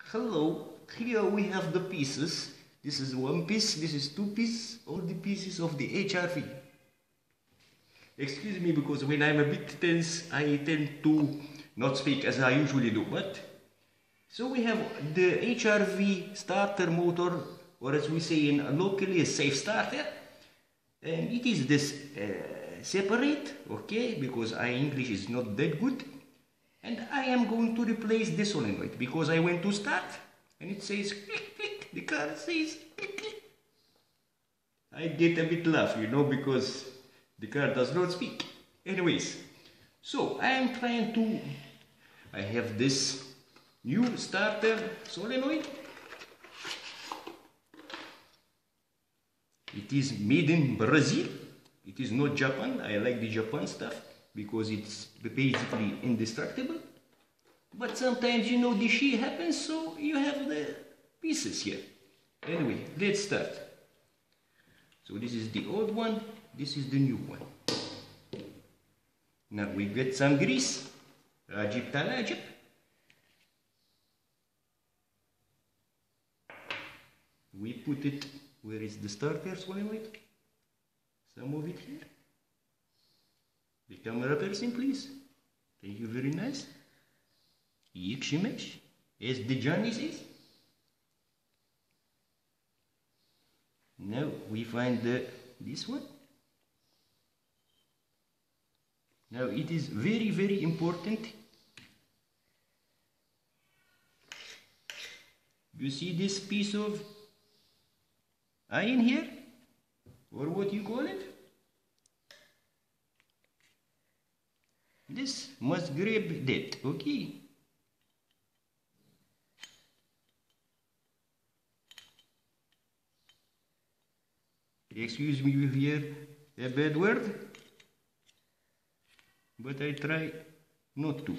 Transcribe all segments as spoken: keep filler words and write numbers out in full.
Hello, here we have the pieces. This is one piece, this is two pieces, all the pieces of the H R V. Excuse me, because when I'm a bit tense, I tend to not speak as I usually do, but so we have the H R V starter motor, or as we say in locally, a safe starter, and it is this uh, separate, okay, because my English is not that good. And I am going to replace the solenoid because I went to start and it says click click, the car says click click. I get a bit laugh, you know, because the car does not speak. Anyways, so I am trying to, I have this new starter solenoid. It is made in Brazil. It is not Japan. I like the Japan stuff because it's basically indestructible. But sometimes, you know, the shit happens, so you have the pieces here. Anyway, let's start. So this is the old one, this is the new one. Now we get some grease, Rajib Talajib. We put it, where is the starter solenoid? Some of it here. The camera person, please. Thank you very nice. Yikshimesh, as the Johnny says. Now we find the, this one. Now it is very, very important. You see this piece of iron here? Or what you call it? This must grab that, okay? Excuse me if you hear a bad word, but I try not to.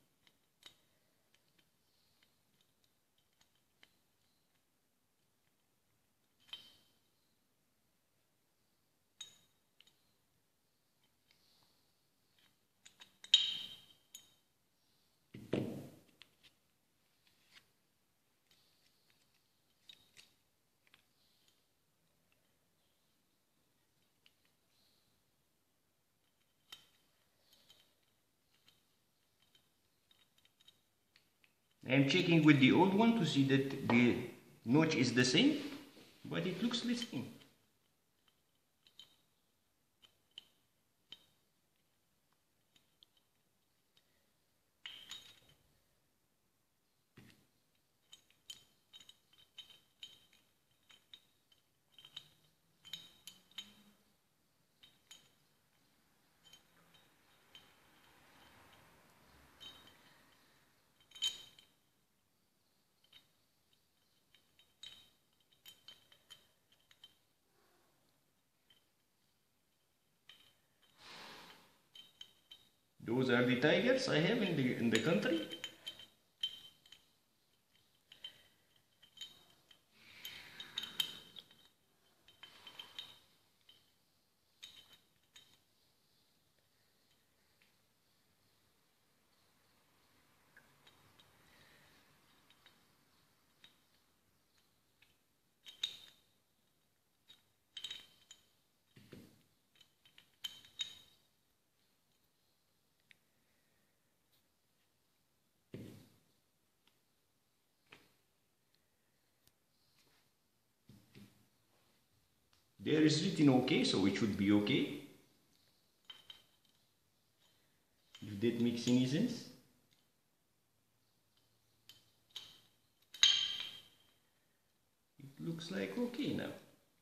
I am checking with the old one to see that the notch is the same, but it looks the same. Those are the tigers I have in the in the country. There is written okay, so it should be okay. If that makes any sense. It looks like okay now.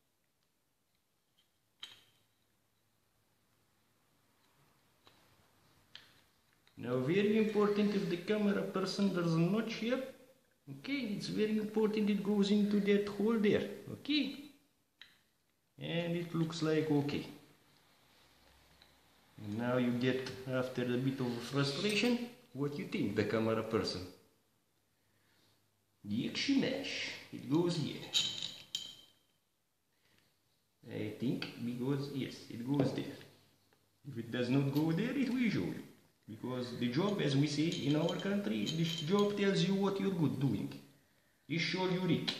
Now very important, if the camera person does not share, okay, it's very important it goes into that hole there, okay? And it looks like okay. And now you get, after a bit of frustration, what you think, the camera person. Yikshimesh, it goes here. I think because, yes, it goes there. If it does not go there, it will show you. Because the job, as we say in our country, this job tells you what you're good doing. is show unique.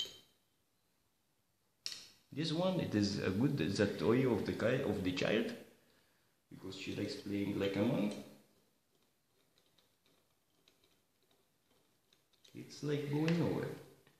This one, it is a good the toy of the guy of the child, because she likes playing like a man. It's like going nowhere.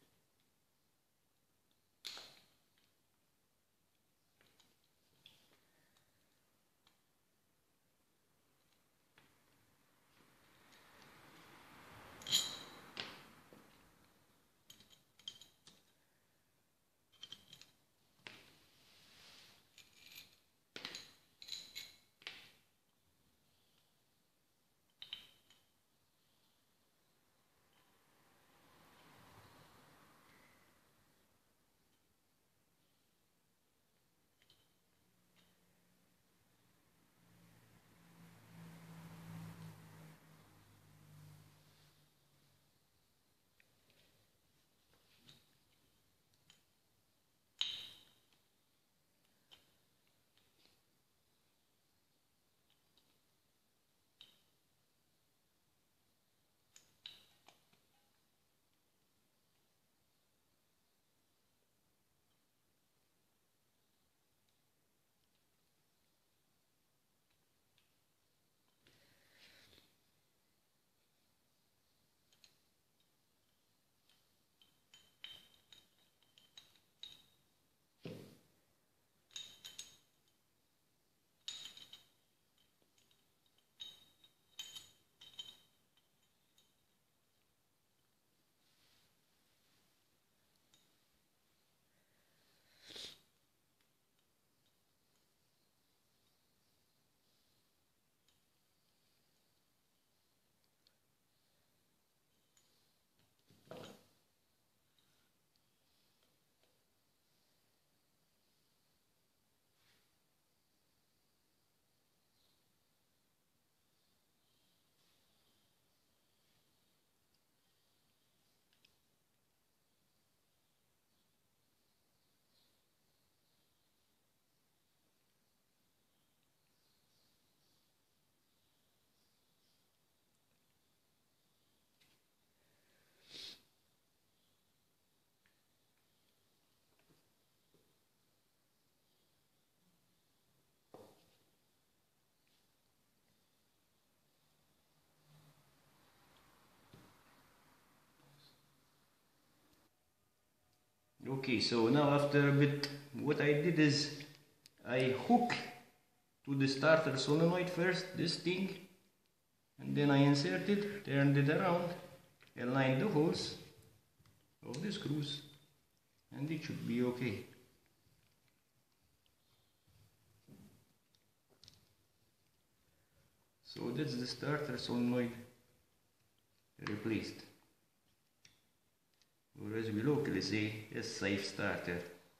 Okay, so now after a bit, what I did is I hook to the starter solenoid first, this thing, and then I inserted, turned it around, aligned the holes of the screws, and it should be okay. So that's the starter solenoid replaced, or as we locally say, a safe starter.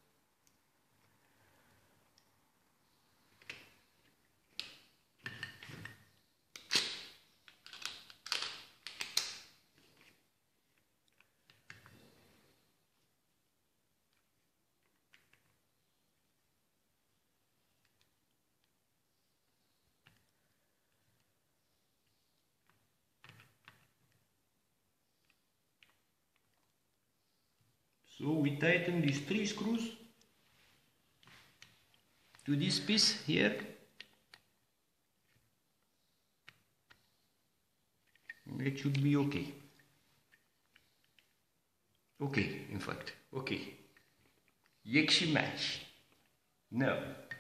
So we tighten these three screws to this piece here. It should be okay. Okay, in fact, okay. Yakshi match. Now,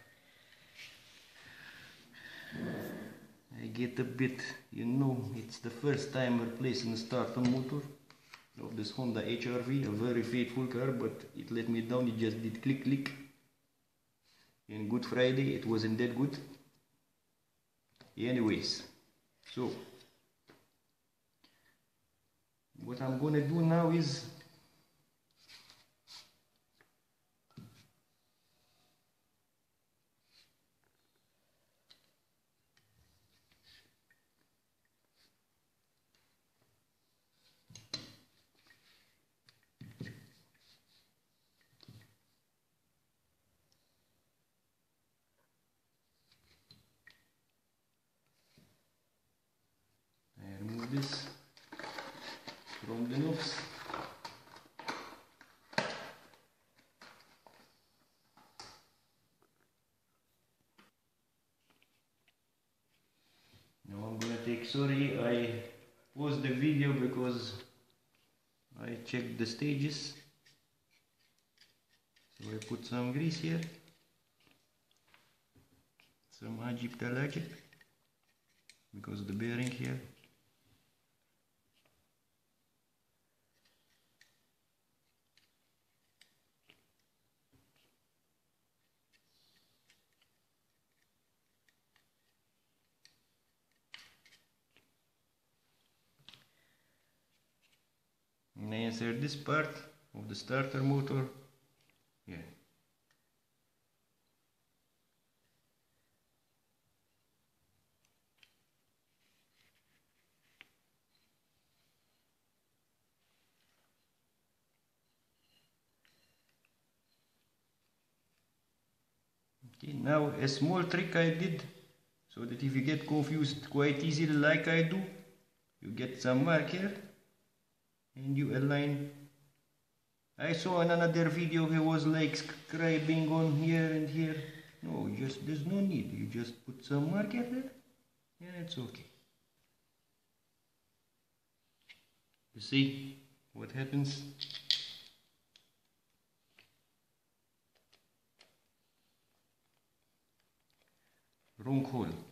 I get a bit, you know, it's the first time replacing a starter motor of this Honda H R V, a very faithful car, but it let me down. It just did click click. In Good Friday it wasn't that good. Anyways, so what I'm gonna do now is I remove this from the knobs. sorry, I paused the video because I checked the stages. So I put some grease here, some Egyptologic, because the bearing here. And I insert this part of the starter motor here. Okay, now a small trick I did, so that if you get confused quite easily like I do, you get some marker and you align. I saw in another video he was like scribing on here and here. No, just there's no need. You just put some marker there and it's okay. You see what happens? Wrong hole.